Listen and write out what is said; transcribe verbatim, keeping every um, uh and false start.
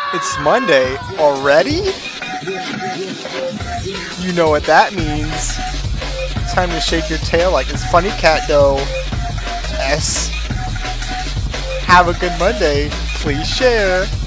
It's Monday already? You know what that means. Time to shake your tail like it's Funny Cat Dough. S. Have a good Monday. Please share.